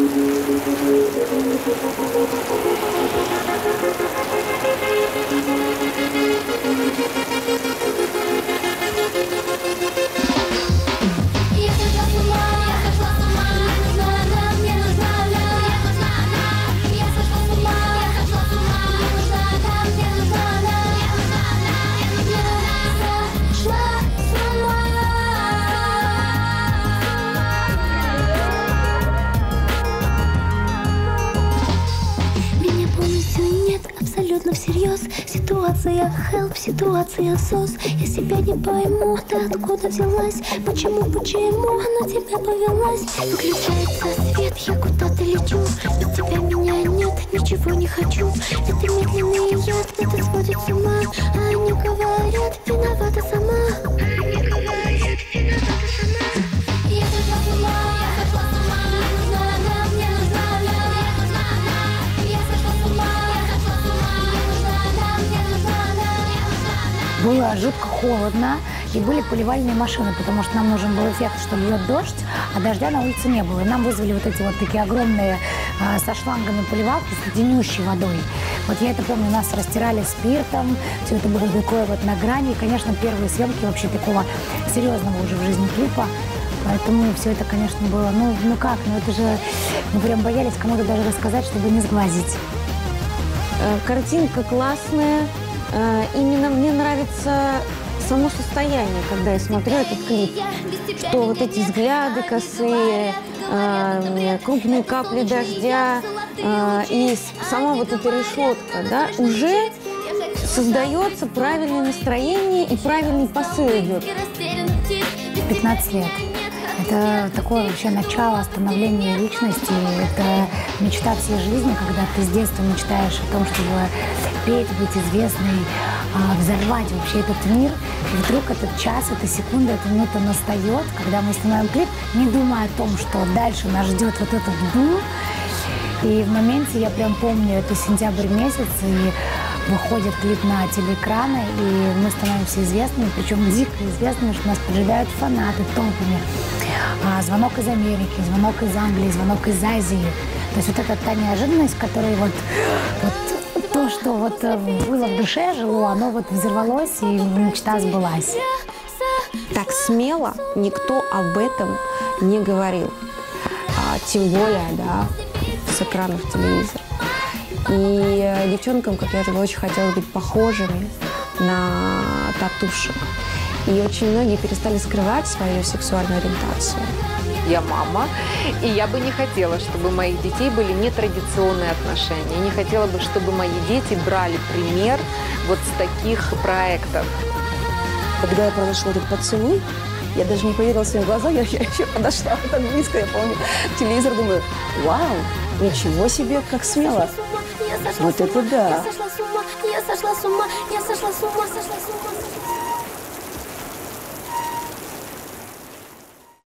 Всерьез. Ситуация help, ситуация сос. Я себя не пойму, ты откуда взялась? Почему она тебя повелась? Выключается свет, я куда-то лечу. Без тебя меня нет, ничего не хочу. Это медленный яд, это сводит с ума. А они говорят, виновата сама. Я сошла с ума, я сошла с ума. Мне нужна она, мне нужна она. Я сошла с ума. Было жутко холодно, и были поливальные машины, потому что нам нужен был эффект, что льет дождь, а дождя на улице не было. И нам вызвали вот эти вот такие огромные со шлангами поливалки с леденющей водой. Вот я это помню, нас растирали спиртом, все это было такое вот на грани. И, конечно, первые съемки вообще такого серьезного уже в жизни клипа. Поэтому все это, конечно, было, ну это же, мы прям боялись кому-то даже рассказать, чтобы не сглазить. Картинка классная. Именно мне нравится само состояние, когда я смотрю этот клип, что вот эти взгляды косые, крупные капли дождя и сама вот эта решетка, да, уже создается правильное настроение и правильный посыл идет. 15 лет. Это такое вообще начало становления личности. Это мечта всей жизни, когда ты с детства мечтаешь о том, чтобы петь, быть известной, взорвать вообще этот мир. И вдруг этот час, эта секунда, эта минута настает, когда мы снимаем клип, не думая о том, что дальше нас ждет вот этот бум. И в моменте, я прям помню, это сентябрь месяц, и выходит клип на телеэкраны, и мы становимся известными, причем дико известными, что нас поджидают фанаты толпами. Звонок из Америки, звонок из Англии, звонок из Азии. То есть вот эта та неожиданность, которая вот то, что вот было в душе, жило, оно вот взорвалось, и мечта сбылась. Так смело никто об этом не говорил. Тем более, да, с экранов телевизора. И девчонкам, как я же очень хотела быть похожими на татушек. И очень многие перестали скрывать свою сексуальную ориентацию. Я мама, и я бы не хотела, чтобы у моих детей были нетрадиционные отношения. Я не хотела бы, чтобы мои дети брали пример вот с таких проектов. Когда я произошел этот поцелуй, я даже не поверила своим глазам, я еще подошла так близко, я помню, к телевизору, думаю, вау, ничего себе, как смело. Вот это да. Я сошла с ума, я сошла с ума, я сошла с ума, сошла с ума.